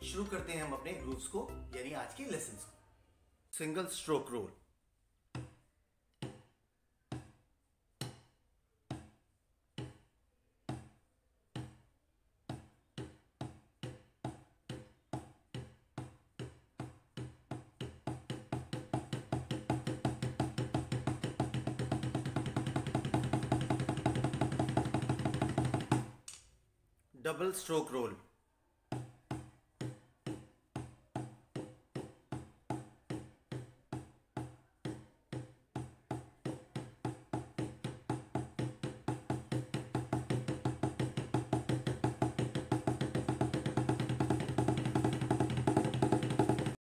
शुरू करते हैं हम अपने ग्रूव्स को, यानी आज के लेसन्स को। Single stroke roll, double stroke role,